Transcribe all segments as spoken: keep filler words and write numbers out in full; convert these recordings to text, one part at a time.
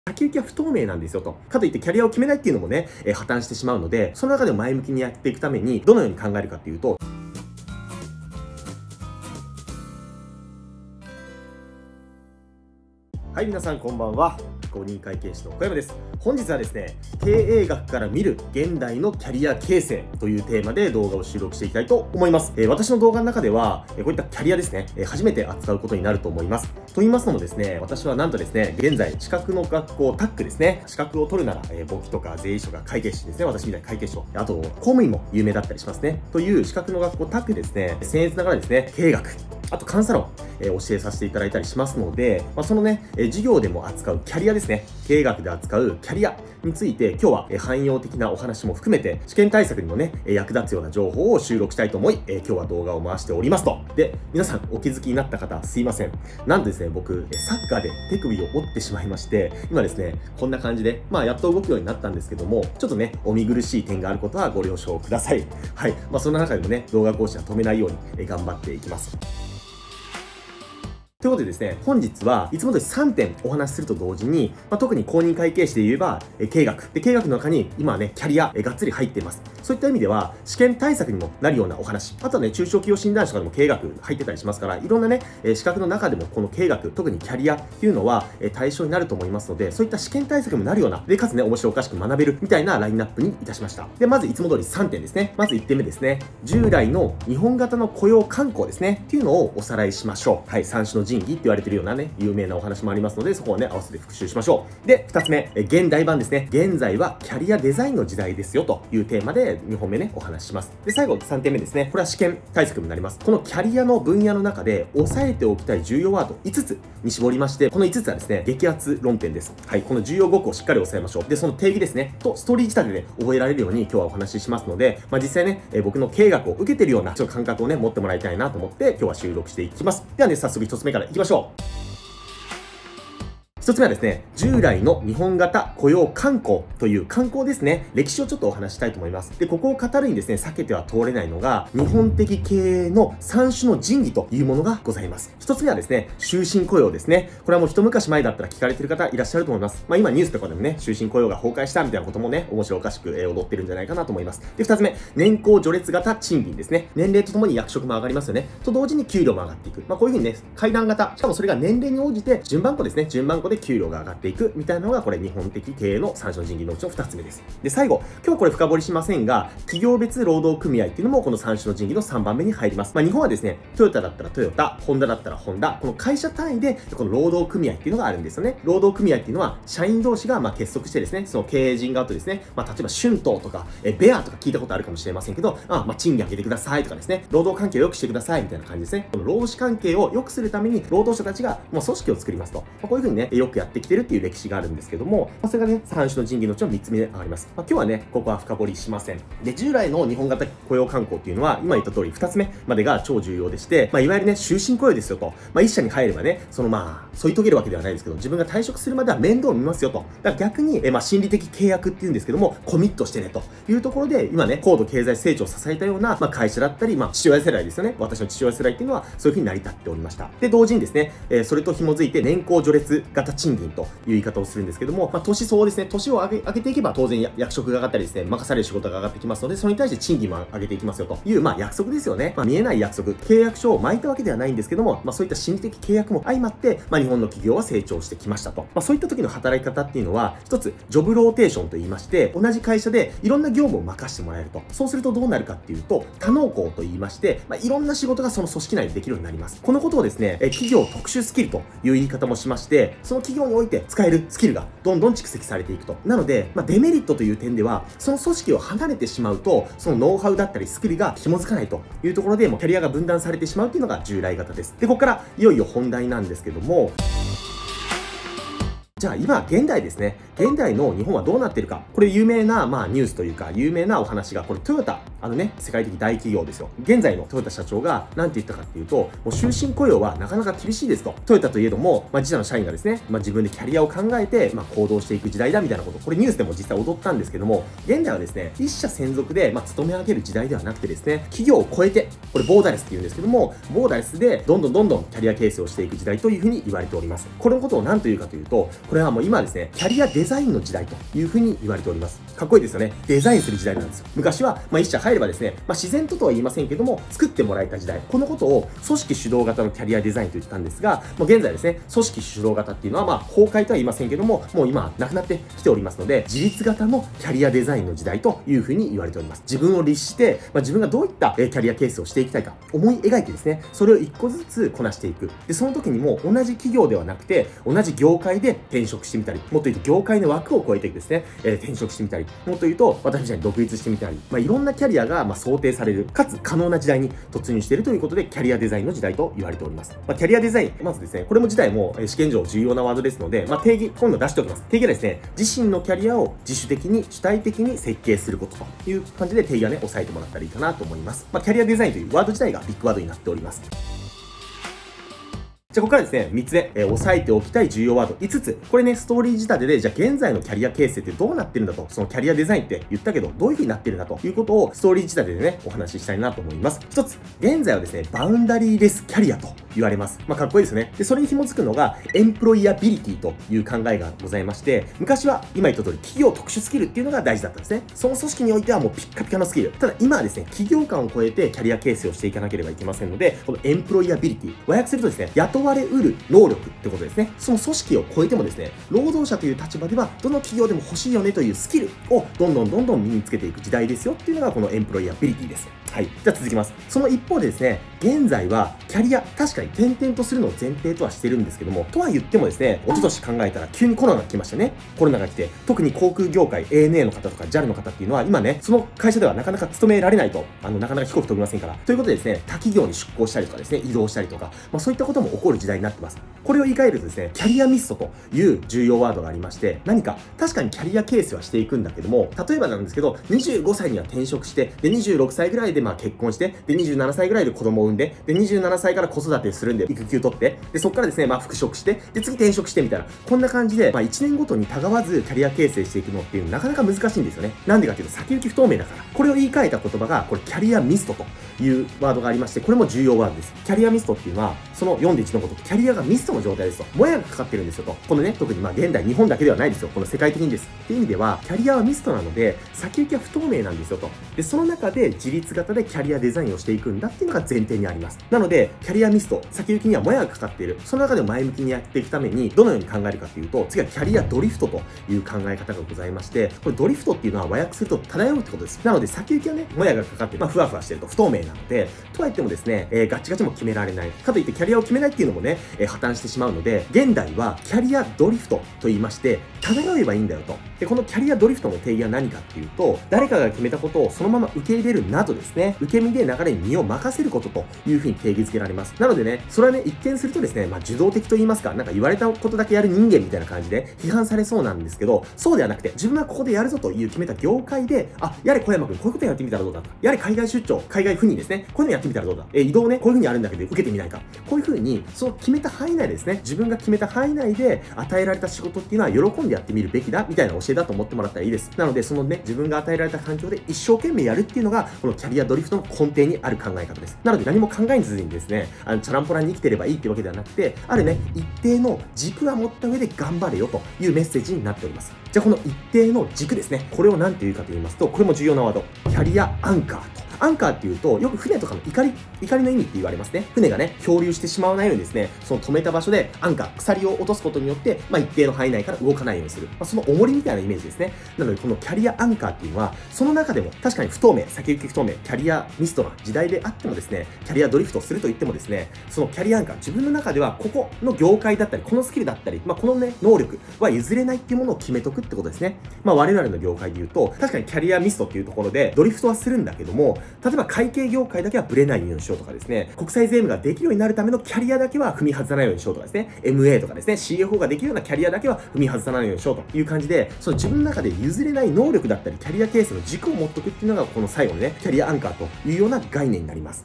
先行きは不透明なんですよと。かといってキャリアを決めないっていうのもね、えー、破綻してしまうので、その中でも前向きにやっていくために、どのように考えるかっていうと、はい、皆さんこんばんは。公認会計士の小山です。本日はですね、経営学から見る現代のキャリア形成というテーマで動画を収録していきたいと思います。えー、私の動画の中では、えー、こういったキャリアですね、えー、初めて扱うことになると思います。と言いますのもですね、私はなんとですね、現在、資格の学校、タックですね、資格を取るなら、えー、簿記とか税理士とか会計士ですね、私みたいな会計士と、あと、公務員も有名だったりしますね。という資格の学校、タックですね、僭越ながらですね、経営学、あと監査論、えー、教えさせていただいたりしますので、まあ、そのね、えー、授業でも扱うキャリアですね、経営学で扱うキャリアについて、今日は、えー、汎用的なお話も含めて、試験対策にもね、えー、役立つような情報を収録したいと思い、えー、今日は動画を回しておりますと。で、皆さんお気づきになった方、すいません。なんとですね、僕、サッカーで手首を折ってしまいまして、今ですね、こんな感じで、まあ、やっと動くようになったんですけども、ちょっとね、お見苦しい点があることはご了承ください。はい。まあ、そんな中でもね、動画更新は止めないように、えー、頑張っていきます。ということでですね、本日はいつも通りさんてんお話しすると同時に、まあ、特に公認会計士で言えば、え経営学。で、経営学の中に今はね、キャリア、えがっつり入っています。そういった意味では、試験対策にもなるようなお話。あとはね、中小企業診断士とかでも経営学入ってたりしますから、いろんなね、え資格の中でもこの経営学、特にキャリアっていうのは、え対象になると思いますので、そういった試験対策にもなるような、で、かつね、面白おかしく学べるみたいなラインナップにいたしました。で、まずいつも通りさんてんですね。まずいってんめですね。従来の日本型の雇用慣行ですね。っていうのをおさらいしましょう。はい、三種の神器って言われてるようなね、有名なお話もありますので、そこをね、合わせて復習しましょう。で、二つ目、え現代版ですね。現在はキャリアデザインの時代ですよというテーマでにほんめね、お話しします。で、最後さんてんめですね。これは試験対策になります。このキャリアの分野の中で押さえておきたい重要ワードいつつに絞りまして、このいつつはですね、激アツ論点です。はい、この重要ごこをしっかり押さえましょう。で、その定義ですね、とストーリー仕立てで覚えられるように今日はお話ししますので、まあ、実際ね、え僕の経営学を受けてるようなちょっと感覚をね、持ってもらいたいなと思って今日は収録していきます。ではね、早速ひとつめからいきましょう。一つ目はですね、従来の日本型雇用慣行という慣行ですね、歴史をちょっとお話したいと思います。で、ここを語るにですね、避けては通れないのが、日本的経営の三種の神器というものがございます。一つ目はですね、終身雇用ですね。これはもう一昔前だったら聞かれてる方いらっしゃると思います。まあ今ニュースとかでもね、終身雇用が崩壊したみたいなこともね、面白おかしく踊ってるんじゃないかなと思います。で、二つ目、年功序列型賃金ですね。年齢とともに役職も上がりますよね。と同時に給料も上がっていく。まあこういうふうにね、階段型。しかもそれが年齢に応じて順番こですね、順番こで給料が上がっていくみたいなのがこれ日本的経営の三種の神器のうちの二つ目です。で、最後、今日これ深掘りしませんが、企業別労働組合っていうのもこの三種の神器のさんばんめに入ります。まあ日本はですね、トヨタだったらトヨタ、ホンダだったらホンダ、この会社単位でこの労働組合っていうのがあるんですよね。労働組合っていうのは社員同士がまあ結束してですね、その経営陣側とですね、まあ例えば春闘とかえベアとか聞いたことあるかもしれませんけど、あまあ賃金上げてくださいとかですね、労働関係を良くしてくださいみたいな感じですね。この労使関係を良くするために労働者たちがもう組織を作りますと、まあ、こういうふうにね、よくやってきてるっていう歴史があるんですけども、まあ、それがね、三種の神器のうちのみっつめで上がります。まあ、今日はね、ここは深掘りしません。で、従来の日本型雇用慣行っていうのは、今言った通りふたつめまでが超重要でして、まあ、いわゆるね、終身雇用ですよと。まあ、一社に入ればね、そのまあ、添い遂げるわけではないですけど、自分が退職するまでは面倒を見ますよと。だから逆に、えまあ、心理的契約っていうんですけども、コミットしてねというところで、今ね、高度経済成長を支えたような、まあ、会社だったり、まあ、父親世代ですよね。私の父親世代っていうのは、そういうふうに成り立っておりました。で、同時にですね、えー、それと紐づいて年功序列型賃金という言い方をするんですけども、まあ、年相応ですね、年を上げ、上げていけば当然役職が上がったりですね、任される仕事が上がってきますので、それに対して賃金も上げていきますよという、まあ約束ですよね。まあ見えない約束、契約書を巻いたわけではないんですけども、まあそういった心理的契約も相まって、まあ日本の企業は成長してきましたと。まあそういった時の働き方っていうのは、一つ、ジョブローテーションと言いまして、同じ会社でいろんな業務を任してもらえると。そうするとどうなるかっていうと、多能工と言いまして、まあいろんな仕事がその組織内でできるようになります。このことをですね、企業特殊スキルという言い方もしまして、その企業において使えるスキルがどんどん蓄積されていくと。なので、まあ、デメリットという点では、その組織を離れてしまうと、そのノウハウだったりスキルが紐づかないというところで、もうキャリアが分断されてしまうというのが従来型です。で、ここからいよいよ本題なんですけども、じゃあ今、現代ですね。現代の日本はどうなっているか。これ有名な、まあニュースというか、有名なお話が、これトヨタあのね、世界的大企業ですよ。現在のトヨタ社長が何て言ったかっていうと、もう終身雇用はなかなか厳しいですと。トヨタといえども、まあ、自社の社員がですね、まあ、自分でキャリアを考えて、まあ、行動していく時代だみたいなこと、これニュースでも実際踊ったんですけども、現在はですね、一社専属で、まあ、勤め上げる時代ではなくてですね、企業を超えて、これボーダレスって言うんですけども、ボーダレスでどんどんどんどんキャリア形成をしていく時代というふうに言われております。これのことを何というかというと、これはもう今ですね、キャリアデザインの時代というふうに言われております。かっこいいですよね。デザインする時代なんですよ。昔は、まあ、一社入ればですね、まあ、自然ととは言いませんけども、作ってもらえた時代。このことを組織主導型のキャリアデザインと言ったんですが、もう現在ですね、組織主導型っていうのは、まあ、崩壊とは言いませんけども、もう今、なくなってきておりますので、自立型のキャリアデザインの時代というふうに言われております。自分を律して、まあ、自分がどういったキャリアケースをしていきたいか、思い描いてですね、それを一個ずつこなしていく。で、その時にも同じ企業ではなくて、同じ業界で転職してみたり、もっと言うと業界の枠を超えてですね、えー、転職してみたり、もっと言うと、私みたいに独立してみたり、まあ、いろんなキャリアがまあ想定される、かつ可能な時代に突入しているということで、キャリアデザインの時代と言われております。まあ、キャリアデザイン、まずですね、これも自体も試験上重要なワードですので、まあ、定義、今度出しておきます。定義はですね、自身のキャリアを自主的に主体的に設計することという感じで定義はね、押さえてもらったらいいかなと思います。まあ、キャリアデザインというワード自体がビッグワードになっております。じゃあ、ここからですね、みっつめ、えー、押さえておきたい重要ワードいつつ。これね、ストーリー仕立てで、じゃあ現在のキャリア形成ってどうなってるんだと、そのキャリアデザインって言ったけど、どういう風になってるんだということを、ストーリー仕立てでね、お話ししたいなと思います。一つ、現在はですね、バウンダリーレスキャリアと言われます。まあ、かっこいいですね。で、それに紐づくのが、エンプロイアビリティという考えがございまして、昔は、今言った通り、企業特殊スキルっていうのが大事だったんですね。その組織においてはもうピッカピカのスキル。ただ、今はですね、企業間を超えてキャリア形成をしていかなければいけませんので、このエンプロイアビリティ、和訳するとですね、雇われうる能力ってことですね。その組織を超えてもですね、労働者という立場ではどの企業でも欲しいよねというスキルをどんどんどんどん身につけていく時代ですよっていうのがこのエンプロイアビリティです。はい。じゃあ続きます。その一方でですね、現在はキャリア、確かに転々とするのを前提とはしてるんですけども、とは言ってもですね、一昨年考えたら急にコロナが来ましたね。コロナが来て、特に航空業界、エーエヌエー の方とか ジャル の方っていうのは今ね、その会社ではなかなか勤められないと、あの、なかなか飛行機飛びませんから。ということでですね、他企業に出向したりとかですね、移動したりとか、まあそういったことも起こる時代になってます。これを言い換えるとですね、キャリアミストという重要ワードがありまして、何か、確かにキャリア形成はしていくんだけども、例えばなんですけど、にじゅうごさいには転職して、で、にじゅうろくさいぐらいでまあ結婚して、で、にじゅうななさいぐらいで子供を産んで、で、にじゅうななさいから子育てするんで、育休取って、で、そこからですね、まあ復職して、で、次転職してみたいな、こんな感じで、まあいちねんごとにたがわずキャリア形成していくのっていうのなかなか難しいんですよね。なんでかっていうと、先行き不透明だから。これを言い換えた言葉が、これキャリアミストというワードがありまして、これも重要ワードです。キャリアミストっていうのは、そのよんでいちのこと、キャリアがミストの状態ですと。もやがかかってるんですよと。このね、特にまあ現代、日本だけではないですよ。この世界的にです。っていう意味では、キャリアはミストなので、先行きは不透明なんですよと。で、その中で自立型でキャリアデザインをしていくんだっていうのが前提にあります。なので、キャリアミスト、先行きにはもやがかかっている。その中でも前向きにやっていくために、どのように考えるかっていうと、次はキャリアドリフトという考え方がございまして、これドリフトっていうのは和訳すると漂うってことです。なので、先行きはね、もやがかかって、まあ、ふわふわしてると不透明なので、とは言ってもですね、えー、ガチガチも決められない。かといってキャリアを決めないっていうのもね、えー、破綻してしまうので、現代はキャリアドリフトと言いまして、漂えばいいんだよと。で、このキャリアドリフトの定義は何かっていうと、誰かが決めたことをそのまま受け入れるなどですね、受け身で流れに身を任せることというふうに定義づけられます。なのでね、それはね、一見するとですね、まあ、受動的と言いますか、なんか言われたことだけやる人間みたいな感じで批判されそうなんですけど、そうではなくて、自分はここでやるぞという決めた業界で、あ、やれ小山くん、こういうことやってみたらどうだとか、やれ海外出張、海外赴任ですね、こういうのやってみたらどうだ、えー、移動ね、こういうふうにあるんだけど受けてみないか。こういうふうに、そう決めた範囲内ですね、自分が決めた範囲内で与えられた仕事っていうのは喜んでやってみるべきだ、みたいな教えだと思ってもらったらいいです。なので、そのね、自分が与えられた環境で一生懸命やるっていうのが、このキャリアドリフトの根底にある考え方です。なので、何も考えずにですね、あの、チャランポランに生きてればいいってわけではなくて、あるね、一定の軸は持った上で頑張れよというメッセージになっております。じゃあ、この一定の軸ですね、これを何て言うかと言いますと、これも重要なワード、キャリアアンカーと。アンカーっていうと、よく船とかの怒り、怒りの意味って言われますね。船がね、漂流してしまわないようにですね、その止めた場所でアンカー、鎖を落とすことによって、まあ、一定の範囲内から動かないようにする。まあ、その重りみたいなイメージですね。なので、このキャリアアンカーっていうのは、その中でも確かに不透明、先行き不透明、キャリアミストな時代であってもですね、キャリアドリフトすると言ってもですね、そのキャリアアンカー、自分の中ではここの業界だったり、このスキルだったり、まあ、このね、能力は譲れないっていうものを決めとくってことですね。まあ、我々の業界で言うと、確かにキャリアミストっていうところで、ドリフトはするんだけども、 例えば会計業界だけはブレないようにしようとかですね、国際税務ができるようになるためのキャリアだけは踏み外さないようにしようとかですね、エムエー とかですね、シーエフオー ができるようなキャリアだけは踏み外さないようにしようという感じで、その自分の中で譲れない能力だったり、キャリア形成の軸を持っておくっていうのが、この最後のね、キャリアアンカーというような概念になります。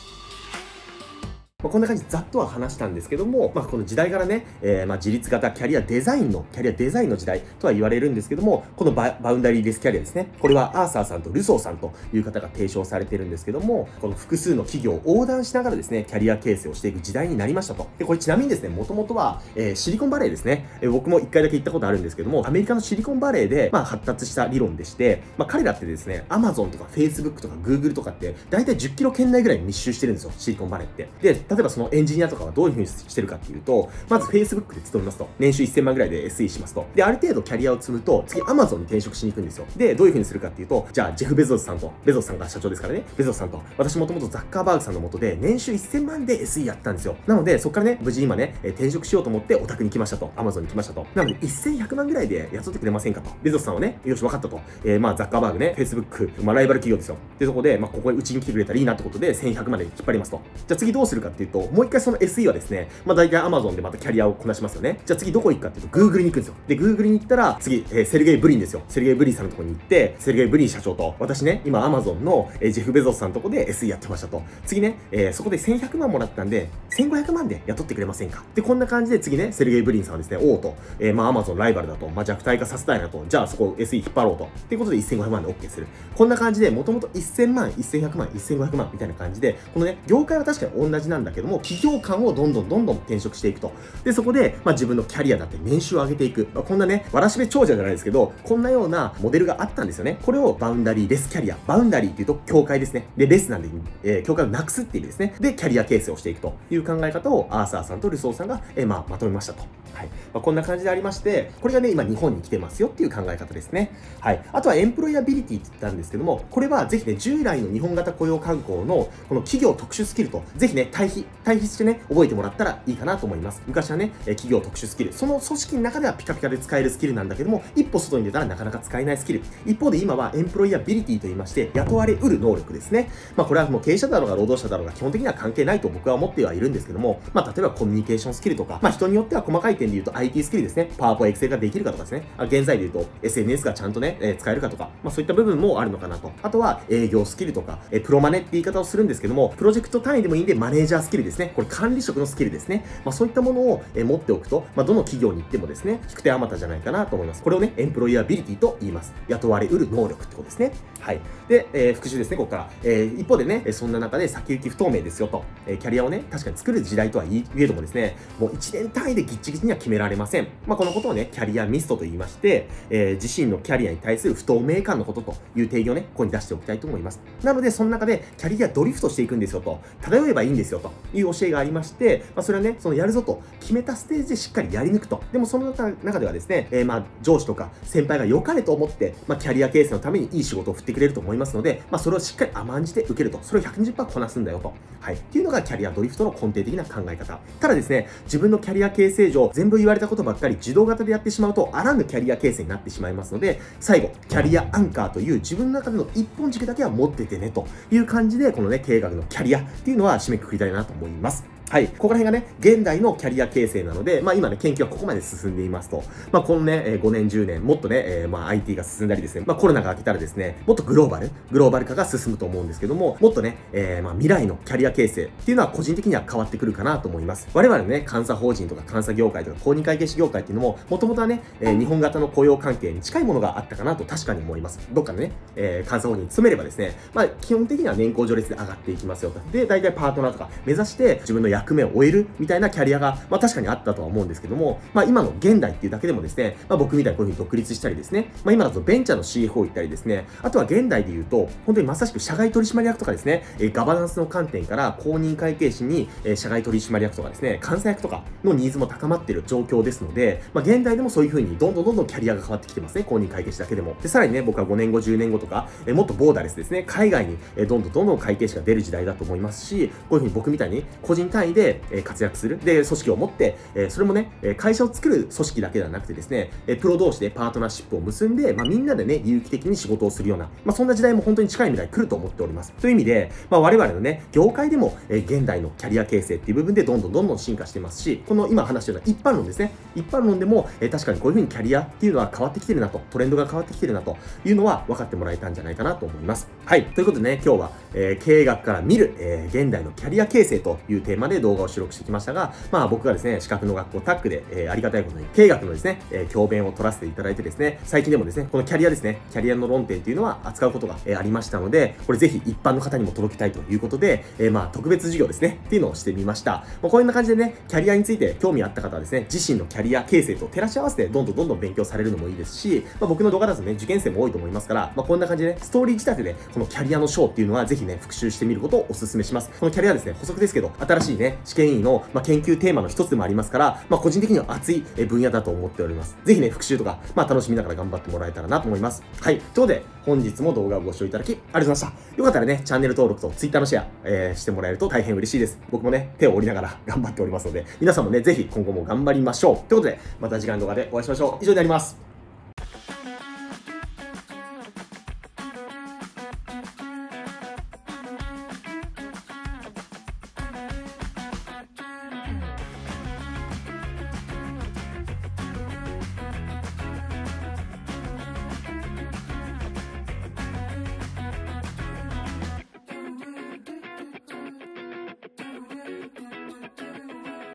まあ、こんな感じでざっとは話したんですけども、まあ、この時代からね、えー、まあ自立型キャリアデザインの、キャリアデザインの時代とは言われるんですけども、このバウンダリーレスキャリアですね。これはアーサーさんとルソーさんという方が提唱されてるんですけども、この複数の企業を横断しながらですね、キャリア形成をしていく時代になりましたと。で、これちなみにですね、もともとは、えー、シリコンバレーですね。えー、僕も一回だけ行ったことあるんですけども、アメリカのシリコンバレーで、まあ、発達した理論でして、まあ、彼らってですね、アマゾンとか フェイスブック とか グーグル とかって、だいたいじゅっキロ圏内ぐらいに密集してるんですよ、シリコンバレーって。で、例えばそのエンジニアとかはどういう風にしてるかっていうと、まず Facebook で勤めますと。年収せんまんぐらいで エスイー しますと。で、ある程度キャリアを積むと、次 Amazon に転職しに行くんですよ。で、どういう風にするかっていうと、じゃあ、ジェフ・ベゾスさんと、ベゾスさんが社長ですからね、ベゾスさんと、私もともとザッカーバーグさんの下で、年収せんまんで エスイー やったんですよ。なので、そこからね、無事今ね、転職しようと思ってお宅に来ましたと。Amazon に来ましたと。なので、せんひゃくまんぐらいで雇ってくれませんかと。ベゾスさんはね、よし、分かったと。えー、まあ、ザッカーバーグね、Facebook、まあ、ライバル企業ですよ。で、そこで、まあ、ここにうちに来てくれたらいいなってことで、せんひゃくまんで引っ張りますと。じゃあ次どうするかっていうと、もう一回その エスイー はですね、まあ、大体 Amazon でまたキャリアをこなしますよね。じゃあ次どこ行くかっていうと Google に行くんですよ。で、Google に行ったら次、えー、セルゲイ・ブリンですよ。セルゲイ・ブリンさんのところに行って、セルゲイ・ブリン社長と、私ね、今 Amazon の、えー、ジェフ・ベゾスさんのとこで エスイー やってましたと。次ね、えー、そこでせんひゃくまんもらったんで、せんごひゃくまんで雇ってくれませんか。で、こんな感じで次ね、セルゲイ・ブリンさんはですね、おうと、えー、まあ Amazon ライバルだと、まあ弱体化させたいなと、じゃあそこ エスイー 引っ張ろうと。っていうことでせんごひゃくまんで OK する。こんな感じで、もともとせんまん、せんひゃくまん、せんごひゃくまんみたいな感じで、このね、業界は確かに同じなんだけども、企業間をどんどんどんどん転職していくと。で、そこで、まあ、自分のキャリアだって年収を上げていく。まあ、こんなね、わらしべ長者じゃないですけど、こんなようなモデルがあったんですよね。これをバウンダリーレスキャリア。バウンダリーっていうと、境界ですね。で、レスなんで、えー、境界をなくすっていう意味ですね。で、キャリア形成をしていくという考え方を、アーサーさんとルソーさんが、えー、まあ、まとめましたと。はい。まあ、こんな感じでありまして、これがね、今日本に来てますよっていう考え方ですね。はい。あとは、エンプロイアビリティって言ったんですけども、これはぜひね、従来の日本型雇用慣行の、この企業特殊スキルと、ぜひね、対比、対比してね、覚えてもらったらいいかなと思います。昔はね、企業特殊スキル、その組織の中ではピカピカで使えるスキルなんだけども、一歩外に出たらなかなか使えないスキル。一方で今はエンプロイアビリティと言いまして、雇われうる能力ですね。まあこれはもう経営者だろうが労働者だろうが基本的には関係ないと僕は思ってはいるんですけども、まあ例えばコミュニケーションスキルとか、まあ人によっては細かい点で言うと アイティー スキルですね。パワーポエクセルができるかとかですね。現在で言うと エスエヌエス がちゃんとね、えー、使えるかとか、まあそういった部分もあるのかなと。あとは営業スキルとか、えー、プロマネって言い方をするんですけども、プロジェクト単位でもいいんでマネージャースキルですね。これ管理職のスキルですね。まあそういったものを、えー、持っておくと、まあどの企業に行ってもですね、引く手あまたじゃないかなと思います。これをね、エンプロイアビリティと言います。雇われうる能力ってことですね。はい。で、えー、復習ですね、ここから。えー、一方でね、そんな中で先行き不透明ですよと、えー、キャリアをね、確かに作る時代とは言えどもですね、もういちねん単位でギッチギチには決められません。まあこのことをね、キャリアミストと言いまして、えー、自身のキャリアに対する不透明感のことという定義をね、ここに出しておきたいと思います。なので、その中でキャリアドリフトしていくんですよと、漂えばいいんですよという教えがありまして、まあそれはね、そのやるぞと決めたステージでしっかりやり抜くと。でもその中ではですね、えー、まあ上司とか先輩が良かれと思って、まあキャリア形成のためにいい仕事を振ってくれると思いますので、まあそれをしっかり甘んじて受けると。それを ひゃくにじゅっパーセント こなすんだよと。はい。っていうのがキャリアドリフトの根底的な考え方。ただですね、自分のキャリア形成上、全部言われたことばっかり自動型でやってしまうと、あらぬキャリア形成になってしまいますので、最後、キャリアアンカーという自分の中での一本軸だけは持っててねという感じで、このね、経営学のキャリアっていうのは締めくくりたいなと思います。はい。ここら辺がね、現代のキャリア形成なので、まあ今ね、研究はここまで進んでいますと。まあこのね、ごねん、じゅうねん、もっとね、えー、まあ アイティー が進んだりですね、まあコロナが明けたらですね、もっとグローバル、グローバル化が進むと思うんですけども、もっとね、えー、まあ未来のキャリア形成っていうのは個人的には変わってくるかなと思います。我々のね、監査法人とか監査業界とか公認会計士業界っていうのも、もともとはね、えー、日本型の雇用関係に近いものがあったかなと確かに思います。どっかでね、えー、監査法人に勤めればですね、まあ基本的には年功序列で上がっていきますよと。で、大体パートナーとか目指して自分の役目を終えるみたいなキャリアが、まあ確かにあったとは思うんですけども、まあ今の現代っていうだけでもですね、まあ僕みたいにこういうふうに独立したりですね、まあ今だとベンチャーの シーエフオー 行ったりですね、あとは現代で言うと、本当にまさしく社外取締役とかですね、えー、ガバナンスの観点から公認会計士に、えー、社外取締役とかですね、監査役とかのニーズも高まっている状況ですので、まあ現代でもそういうふうにどんどんどんどんキャリアが変わってきてますね、公認会計士だけでも。で、さらにね、僕はごねんご、じゅうねんごとか、えー、もっとボーダレスですね、海外に、えー、どんどんどんどん会計士が出る時代だと思いますし、こういうふうに僕みたいに個人単位内で、えー、活躍する。で、組織を持って、えー、それもね、えー、会社を作る組織だけではなくてですね、えー、プロ同士でパートナーシップを結んで、まあ、みんなでね、有機的に仕事をするような、まあ、そんな時代も本当に近い未来来ると思っております。という意味で、まあ、我々のね、業界でも、えー、現代のキャリア形成っていう部分でどんどんどんどん進化してますし、この今話したような一般論ですね。一般論でも、えー、確かにこういう風にキャリアっていうのは変わってきてるなと、トレンドが変わってきてるなというのは分かってもらえたんじゃないかなと思います。はい。ということでね、今日は、えー、経営学から見る、えー、現代のキャリア形成というテーマで動画を収録してきましたが、まあ僕がですね、資格の学校タックで、えー、ありがたいことに経営学のですね、えー、教鞭を取らせていただいてですね、最近でもですね、このキャリアですね、キャリアの論点っていうのは扱うことが、えー、ありましたので、これぜひ一般の方にも届けたいということで、えー、まあ特別授業ですね、っていうのをしてみました。まあ、こういう感じでね、キャリアについて興味あった方はですね、自身のキャリア形成と照らし合わせてどんどんどんどん勉強されるのもいいですし、まあ、僕の動画だとね、受験生も多いと思いますから、まあ、こんな感じでね、ストーリー仕立てで、このキャリアの章っていうのはぜひね、復習してみることをお勧めします。このキャリアですね、補足ですけど、新しいね、試験員の、まあ、研究テーマの一つでもありますから、まあ、個人的には熱い分野だと思っております。ぜひね、復習とか、まあ、楽しみながら頑張ってもらえたらなと思います。はい。ということで、本日も動画をご視聴いただき、ありがとうございました。よかったらね、チャンネル登録と Twitter のシェア、えー、してもらえると大変嬉しいです。僕もね、手を折りながら頑張っておりますので、皆さんもね、ぜひ今後も頑張りましょう。ということで、また次回の動画でお会いしましょう。以上になります。